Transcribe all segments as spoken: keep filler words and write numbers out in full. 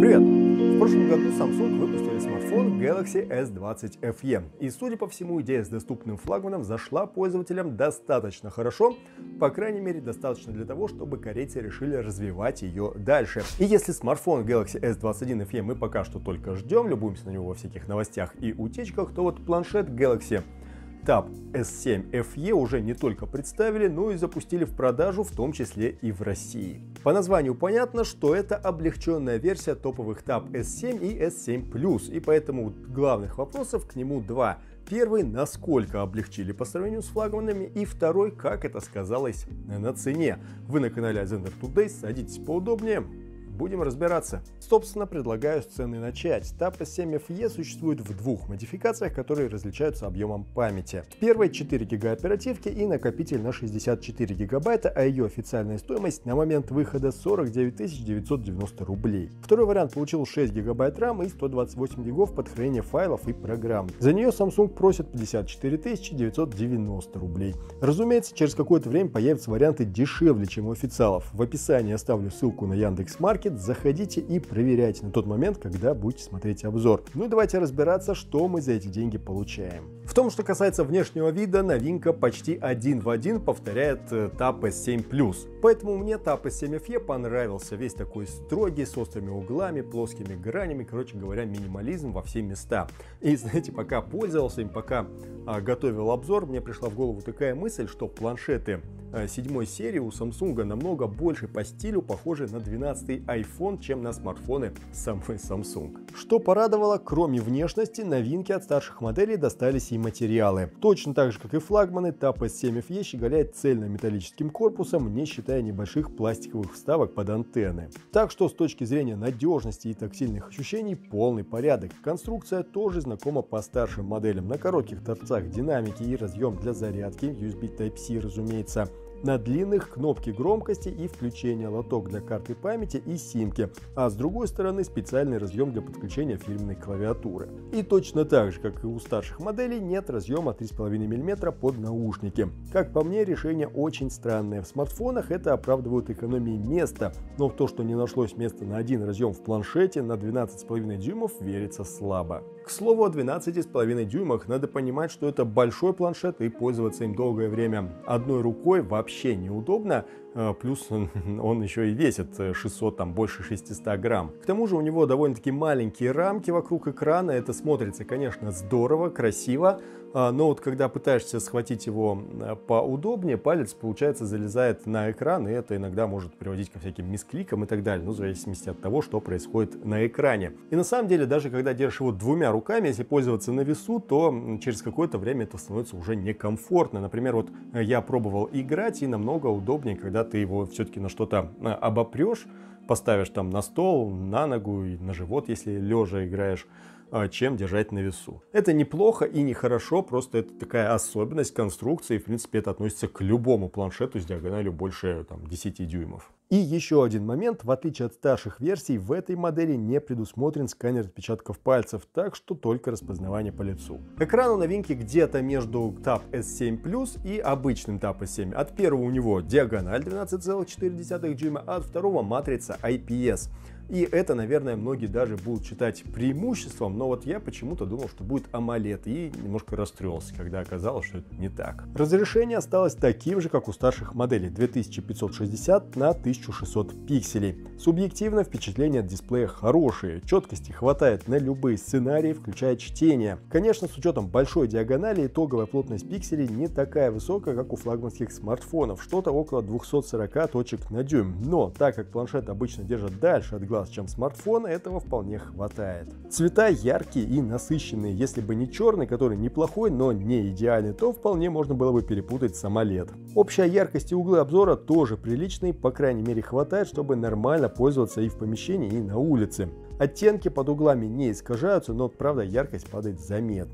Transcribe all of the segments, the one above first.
Привет! В прошлом году Samsung выпустили смартфон Galaxy эс двадцать эф и, и, судя по всему, идея с доступным флагманом зашла пользователям достаточно хорошо, по крайней мере, достаточно для того, чтобы корейцы решили развивать ее дальше. И если смартфон Galaxy эс двадцать один эф и мы пока что только ждем, любуемся на него во всяких новостях и утечках, то вот планшет Galaxy Tab эс семь эф и уже не только представили, но и запустили в продажу, в том числе и в России. По названию понятно, что это облегченная версия топовых Tab эс семь и эс семь плюс, и поэтому главных вопросов к нему два. Первый, насколько облегчили по сравнению с флагманами, и второй, как это сказалось на цене. Вы на канале Azender Today, садитесь поудобнее. Будем разбираться. Собственно, предлагаю с цены начать. Tab эс семь эф и существует в двух модификациях, которые различаются объемом памяти. В первой четыре гига оперативки и накопитель на шестьдесят четыре гигабайта, а ее официальная стоимость на момент выхода сорок девять тысяч девятьсот девяносто рублей. Второй вариант получил шесть гигабайт RAM и сто двадцать восемь гигов под хранение файлов и программ. За нее Samsung просит пятьдесят четыре тысячи девятьсот девяносто рублей. Разумеется, через какое-то время появятся варианты дешевле, чем у официалов. В описании оставлю ссылку на Яндекс.Маркет. Заходите и проверяйте на тот момент, когда будете смотреть обзор. Ну и давайте разбираться, что мы за эти деньги получаем. В том, что касается внешнего вида, новинка почти один в один повторяет Tab эс семь плюс. Поэтому мне Tab эс семь эф и понравился. Весь такой строгий, с острыми углами, плоскими гранями, короче говоря, минимализм во все места. И знаете, пока пользовался им, пока а, готовил обзор, мне пришла в голову такая мысль, что планшеты седьмой серии у Samsung намного больше по стилю похожи на двенадцатый iPhone, чем на смартфоны самой Samsung. Что порадовало, кроме внешности, новинки от старших моделей достались и материалы. Точно так же, как и флагманы, Tab эс семь эф и щеголяет цельнометаллическим корпусом, не считая небольших пластиковых вставок под антенны. Так что с точки зрения надежности и тактильных ощущений полный порядок. Конструкция тоже знакома по старшим моделям. На коротких торцах динамики и разъем для зарядки, ю эс би тайп си, разумеется. На длинных кнопки громкости и включения, лоток для карты памяти и симки, а с другой стороны специальный разъем для подключения фирменной клавиатуры. И точно так же, как и у старших моделей, нет разъема три и пять миллиметра под наушники. Как по мне, решение очень странное. В смартфонах это оправдывают экономией места, но в то, что не нашлось места на один разъем в планшете на двенадцать и пять дюймов, верится слабо. К слову, о двенадцати и пяти дюймах надо понимать, что это большой планшет и пользоваться им долгое время одной рукой вообще неудобно, плюс он, он еще и весит шестьсот, там больше шестисот грамм. К тому же у него довольно-таки маленькие рамки вокруг экрана, это смотрится, конечно, здорово, красиво, но вот когда пытаешься схватить его поудобнее, палец, получается, залезает на экран, и это иногда может приводить ко всяким мискликам и так далее, ну, в зависимости от того, что происходит на экране. И на самом деле, даже когда держишь его двумя руками, если пользоваться на весу, то через какое-то время это становится уже некомфортно. Например, вот я пробовал играть, и намного удобнее, когда ты его все-таки на что-то обопрешь, поставишь там на стол, на ногу и на живот, если лежа играешь, чем держать на весу. Это неплохо и не хорошо, просто это такая особенность конструкции, и в принципе это относится к любому планшету с диагональю больше там, десяти дюймов. И еще один момент, в отличие от старших версий, в этой модели не предусмотрен сканер отпечатков пальцев, так что только распознавание по лицу. Экран у новинки где-то между Tab эс семь плюс и обычным Tab эс семь. От первого у него диагональ двенадцать целых четыре десятых дюйма, а от второго матрица ай пи эс. И это, наверное, многие даже будут считать преимуществом, но вот я почему-то думал, что будет AMOLED, и немножко расстроился, когда оказалось, что это не так. Разрешение осталось таким же, как у старших моделей, две тысячи пятьсот шестьдесят на тысячу шестьсот пикселей. Субъективно впечатления от дисплея хорошие, четкости хватает на любые сценарии, включая чтение. Конечно, с учетом большой диагонали, итоговая плотность пикселей не такая высокая, как у флагманских смартфонов, что-то около двухсот сорока точек на дюйм, но так как планшет обычно держит дальше от глаз, чем смартфон, этого вполне хватает. Цвета яркие и насыщенные. Если бы не черный, который неплохой, но не идеальный, то вполне можно было бы перепутать с AMOLED. Общая яркость и углы обзора тоже приличные, по крайней мере хватает, чтобы нормально пользоваться и в помещении, и на улице. Оттенки под углами не искажаются, но правда яркость падает заметно.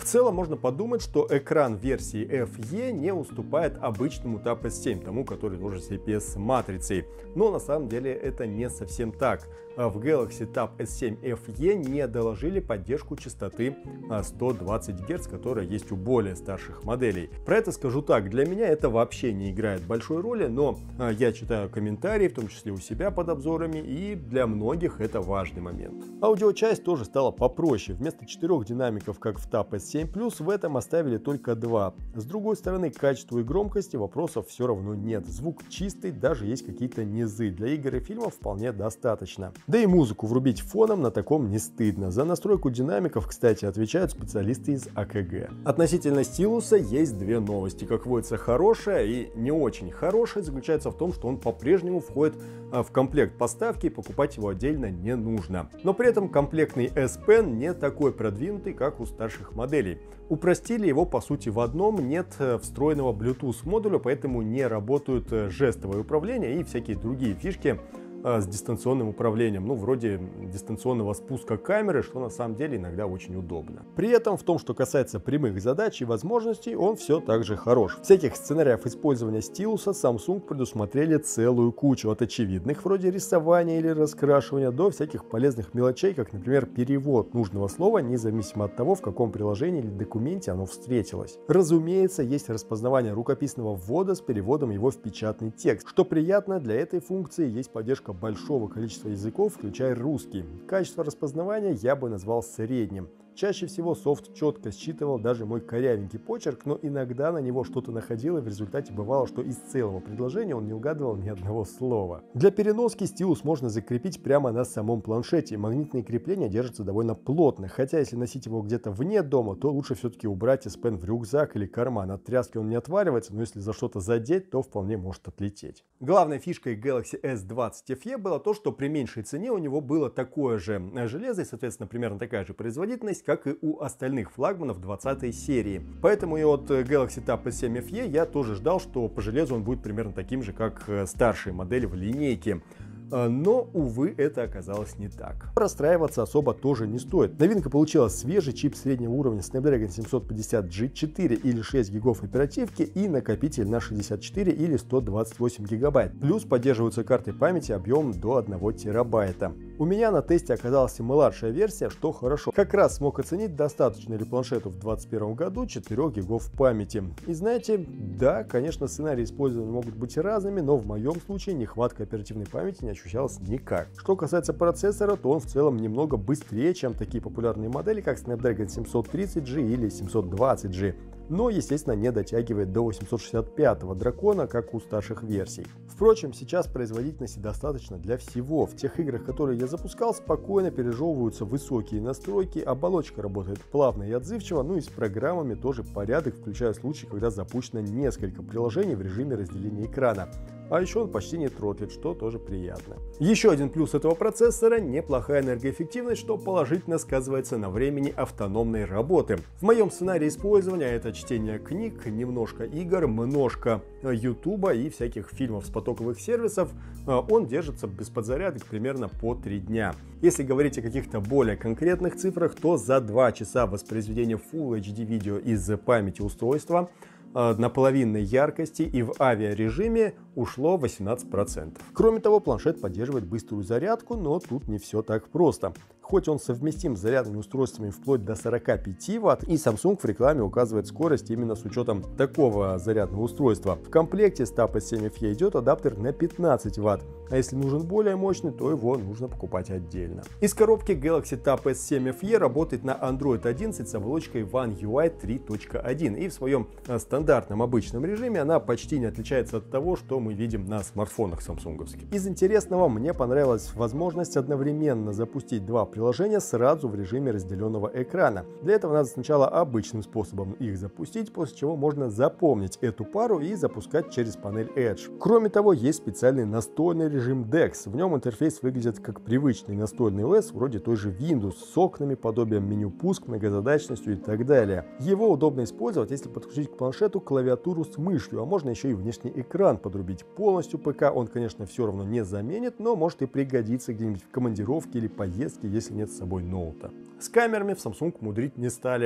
В целом можно подумать, что экран версии эф и не уступает обычному Tab эс семь, тому, который тоже с ай пи эс-матрицей. Но на самом деле это не совсем так. В Galaxy Tab эс семь эф и не доложили поддержку частоты сто двадцать герц, которая есть у более старших моделей. Про это скажу так, для меня это вообще не играет большой роли, но я читаю комментарии, в том числе у себя под обзорами, и для многих это важный момент. Аудиочасть тоже стала попроще. Вместо четырех динамиков, как в Tab эс семь плюс, в этом оставили только два. С другой стороны, к качеству и громкости вопросов все равно нет. Звук чистый, даже есть какие-то низы. Для игр и фильмов вполне достаточно. Да и музыку врубить фоном на таком не стыдно. За настройку динамиков, кстати, отвечают специалисты из а ка гэ. Относительно стилуса есть две новости. Как водится, хорошая и не очень хорошая заключается в том, что он по-прежнему входит в комплект поставки, и покупать его отдельно не нужно. Но при этом комплектный S Pen не такой продвинутый, как у старших моделей. Упростили его по сути в одном: нет встроенного Bluetooth модуля, поэтому не работают жестовое управление и всякие другие фишки с дистанционным управлением, ну вроде дистанционного спуска камеры, что на самом деле иногда очень удобно. При этом в том, что касается прямых задач и возможностей, он все так же хорош. Всяких сценариев использования стилуса Samsung предусмотрели целую кучу, от очевидных вроде рисования или раскрашивания до всяких полезных мелочей, как, например, перевод нужного слова, независимо от того, в каком приложении или документе оно встретилось. Разумеется, есть распознавание рукописного ввода с переводом его в печатный текст. Что приятно, для этой функции есть поддержка большого количества языков, включая русский. Качество распознавания я бы назвал средним. Чаще всего софт четко считывал даже мой корявенький почерк, но иногда на него что-то находило, и в результате бывало, что из целого предложения он не угадывал ни одного слова. Для переноски стилус можно закрепить прямо на самом планшете. Магнитные крепления держатся довольно плотно, хотя если носить его где-то вне дома, то лучше все-таки убрать S Pen в рюкзак или карман. От тряски он не отваливается, но если за что-то задеть, то вполне может отлететь. Главной фишкой Galaxy эс двадцать эф и было то, что при меньшей цене у него было такое же железо и, соответственно, примерно такая же производительность, как и у остальных флагманов двадцатой серии. Поэтому и от Galaxy Tab эс семь эф и я тоже ждал, что по железу он будет примерно таким же, как старшие модели в линейке. Но, увы, это оказалось не так. Расстраиваться особо тоже не стоит. Новинка получила свежий чип среднего уровня Snapdragon семьсот пятьдесят джи, четыре или шесть гигов оперативки и накопитель на шестьдесят четыре или сто двадцать восемь гигабайт. Плюс поддерживаются карты памяти объемом до одного терабайта. У меня на тесте оказалась младшая версия, что хорошо. Как раз смог оценить, достаточно ли планшету в двадцать первом году четыре гигов памяти. И знаете, да, конечно, сценарии использования могут быть разными, но в моем случае нехватка оперативной памяти не ощущалась никак. Что касается процессора, то он в целом немного быстрее, чем такие популярные модели, как Snapdragon семьсот тридцать джи или семьсот двадцать джи. Но, естественно, не дотягивает до восемьсот шестьдесят пятого дракона, как у старших версий. Впрочем, сейчас производительности достаточно для всего. В тех играх, которые я запускал, спокойно пережевываются высокие настройки, оболочка работает плавно и отзывчиво, ну и с программами тоже порядок, включая случаи, когда запущено несколько приложений в режиме разделения экрана. А еще он почти не тротлит, что тоже приятно. Еще один плюс этого процессора – неплохая энергоэффективность, что положительно сказывается на времени автономной работы. В моем сценарии использования это чтение книг, немножко игр, множко ютуба и всяких фильмов с потоковых сервисов. Он держится без подзарядок примерно по три дня. Если говорить о каких-то более конкретных цифрах, то за два часа воспроизведения Full эйч ди видео из памяти устройства на половинной яркости и в авиарежиме ушло восемнадцать процентов. Кроме того, планшет поддерживает быструю зарядку, но тут не все так просто. Хоть он совместим с зарядными устройствами вплоть до сорока пяти ватт, и Samsung в рекламе указывает скорость именно с учетом такого зарядного устройства. В комплекте с Tab эс семь эф и идет адаптер на пятнадцать ватт, а если нужен более мощный, то его нужно покупать отдельно. Из коробки Galaxy Tab эс семь эф и работает на Android одиннадцать с оболочкой One ю ай три точка один, и в своем стандартном обычном режиме она почти не отличается от того, что мы видим на смартфонах самсунговских. Из интересного мне понравилась возможность одновременно запустить два приложения сразу в режиме разделенного экрана. Для этого надо сначала обычным способом их запустить, после чего можно запомнить эту пару и запускать через панель Edge. Кроме того, есть специальный настольный режим декс. В нем интерфейс выглядит как привычный настольный о эс, вроде той же Windows, с окнами, подобием меню пуск, многозадачностью и так далее. Его удобно использовать, если подключить к планшету клавиатуру с мышью, а можно еще и внешний экран подрубить. Полностью ПК он, конечно, все равно не заменит, но может и пригодиться где-нибудь в командировке или поездке, если нет с собой ноута. С камерами в Samsung мудрить не стали.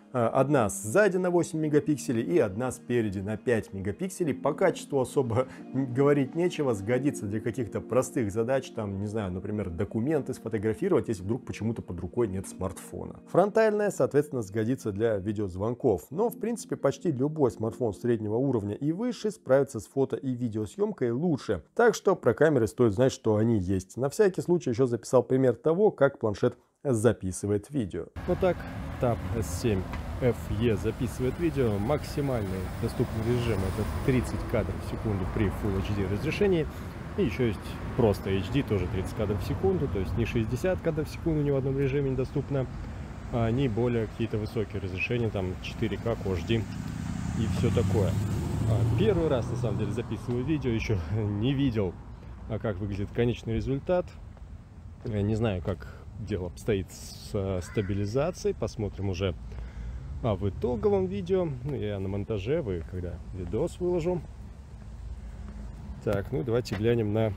Одна сзади на восемь мегапикселей и одна спереди на пять мегапикселей. По качеству особо говорить нечего, сгодится для каких-то простых задач, там, не знаю, например, документы сфотографировать, если вдруг почему-то под рукой нет смартфона. Фронтальная, соответственно, сгодится для видеозвонков, но, в принципе, почти любой смартфон среднего уровня и выше справится с фото и видеосъемкой лучше. Так что про камеры стоит знать, что они есть. На всякий случай еще записал пример того, как планшет записывает видео. Вот так Tab эс семь эф и записывает видео. Максимальный доступный режим — это тридцать кадров в секунду при Full эйч ди разрешении. И еще есть просто эйч ди, тоже тридцать кадров в секунду, то есть не шестьдесят кадров в секунду ни в одном режиме недоступно, а не более какие-то высокие разрешения, там четыре ка, Q эйч ди и все такое. Первый раз, на самом деле, записываю видео, еще не видел, как выглядит конечный результат. Я не знаю, как дело обстоит с стабилизацией, посмотрим уже а в итоговом видео. Ну, я на монтаже, вы когда видос выложу. Так, ну давайте глянем на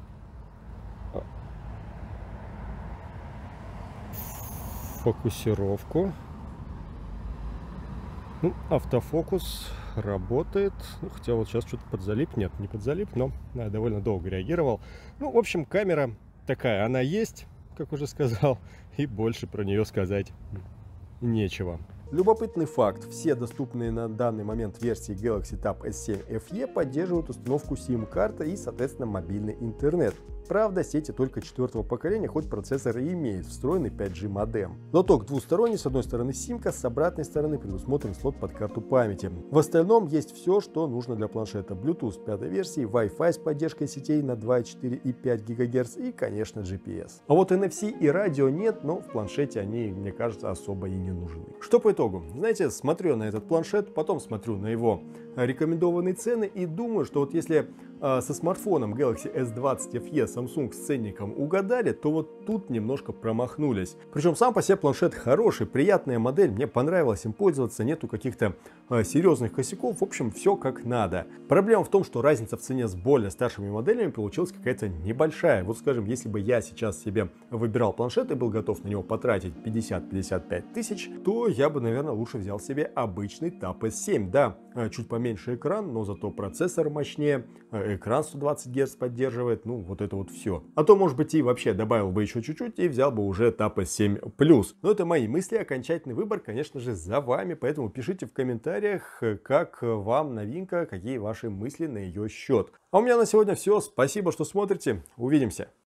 фокусировку. Ну, автофокус работает, ну, хотя вот сейчас что-то подзалип, нет, не подзалип, но да, довольно долго реагировал. Ну, в общем, камера такая, она есть, как уже сказал, и больше про нее сказать нечего. Любопытный факт: все доступные на данный момент версии Galaxy Tab эс семь эф и поддерживают установку сим-карты и, соответственно, мобильный интернет. Правда, сети только четвертого поколения, хоть процессор и имеет встроенный пять джи модем. Лоток двусторонний, с одной стороны симка, с обратной стороны предусмотрен слот под карту памяти. В остальном есть все, что нужно для планшета: Bluetooth пятой версии, Wi-Fi с поддержкой сетей на два и четыре и пять гигагерц и, конечно, джи пи эс. А вот эн эф си и радио нет, но в планшете они, мне кажется, особо и не нужны. Что по итогу? Знаете, смотрю на этот планшет, потом смотрю на его рекомендованные цены и думаю, что вот если э, со смартфоном Galaxy эс двадцать эф и Samsung с ценником угадали, то вот тут немножко промахнулись. Причем сам по себе планшет хороший, приятная модель, мне понравилось им пользоваться, нету каких-то э, серьезных косяков, в общем, все как надо. Проблема в том, что разница в цене с более старшими моделями получилась какая-то небольшая. Вот, скажем, если бы я сейчас себе выбирал планшет и был готов на него потратить пятьдесят-пятьдесят пять тысяч, то я бы, наверное, лучше взял себе обычный Tab эс семь. Да, чуть поменьше экран, но зато процессор мощнее, экран сто двадцать герц поддерживает, ну вот это вот все. А то, может быть, и вообще добавил бы еще чуть-чуть и взял бы уже Tab эс семь плюс. Но это мои мысли, окончательный выбор, конечно же, за вами, поэтому пишите в комментариях, как вам новинка, какие ваши мысли на ее счет. А у меня на сегодня все, спасибо, что смотрите, увидимся.